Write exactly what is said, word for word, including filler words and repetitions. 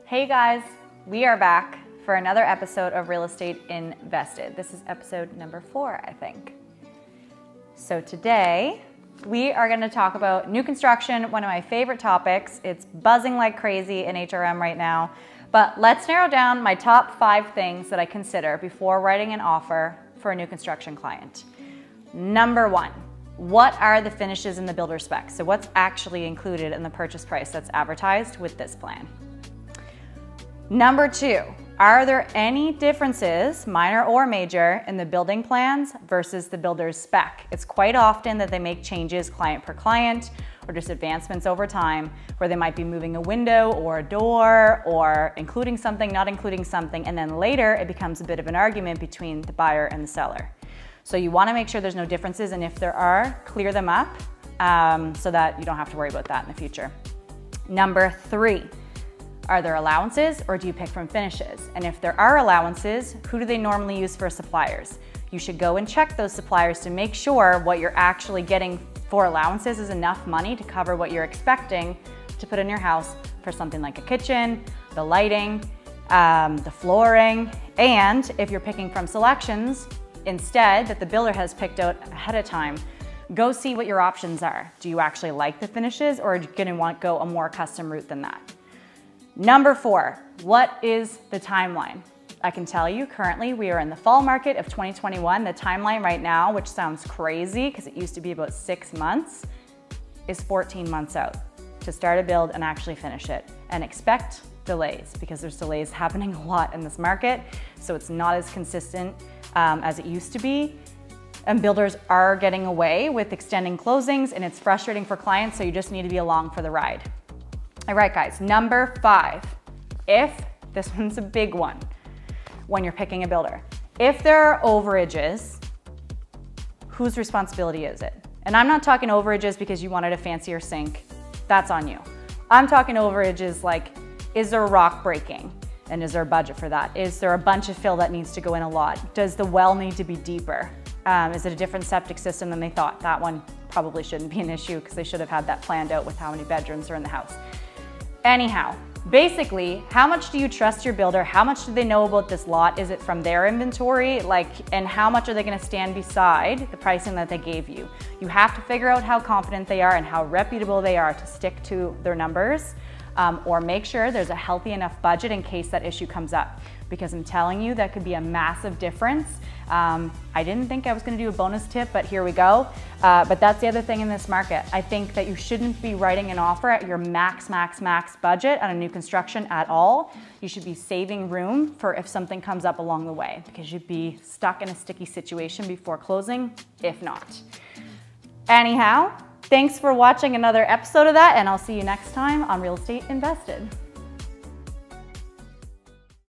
Hey guys, we are back for another episode of Real Estate Invested. This is episode number four, I think. So today we are going to talk about new construction, one of my favorite topics. It's buzzing like crazy in H R M right now, but let's narrow down my top five things that I consider before writing an offer for a new construction client. Number one, what are the finishes in the builder specs? So what's actually included in the purchase price that's advertised with this plan? Number two, are there any differences, minor or major, in the building plans versus the builder's spec? It's quite often that they make changes client per client or just advancements over time where they might be moving a window or a door or including something, not including something, and then later it becomes a bit of an argument between the buyer and the seller. So you want to make sure there's no differences, and if there are, clear them up um, so that you don't have to worry about that in the future. Number three, are there allowances or do you pick from finishes? And if there are allowances, who do they normally use for suppliers? You should go and check those suppliers to make sure what you're actually getting for allowances is enough money to cover what you're expecting to put in your house for something like a kitchen, the lighting, um, the flooring, and if you're picking from selections instead that the builder has picked out ahead of time, go see what your options are. Do you actually like the finishes, or are you gonna want to go a more custom route than that? Number four, what is the timeline? I can tell you currently we are in the fall market of twenty twenty-one. The timeline right now, which sounds crazy because it used to be about six months, is fourteen months out to start a build and actually finish it. And expect delays because there's delays happening a lot in this market. So it's not as consistent um, as it used to be. And builders are getting away with extending closings, and it's frustrating for clients, so you just need to be along for the ride. All right, guys, number five, if, this one's a big one when you're picking a builder. If there are overages, whose responsibility is it? And I'm not talking overages because you wanted a fancier sink. That's on you. I'm talking overages like, is there a rock breaking? And is there a budget for that? Is there a bunch of fill that needs to go in a lot? Does the well need to be deeper? Um, is it a different septic system than they thought? That one probably shouldn't be an issue because they should have had that planned out with how many bedrooms are in the house. Anyhow, basically, how much do you trust your builder? How much do they know about this lot? Is it from their inventory? Like, and how much are they gonna stand beside the pricing that they gave you? You have to figure out how confident they are and how reputable they are to stick to their numbers, um, or make sure there's a healthy enough budget in case that issue comes up. Because I'm telling you, that could be a massive difference. Um, I didn't think I was gonna do a bonus tip, but here we go. Uh, but that's the other thing in this market. I think that you shouldn't be writing an offer at your max, max, max budget on a new construction at all. You should be saving room for if something comes up along the way, because you'd be stuck in a sticky situation before closing, if not. Anyhow, thanks for watching another episode of that, and I'll see you next time on Real Estate Invested.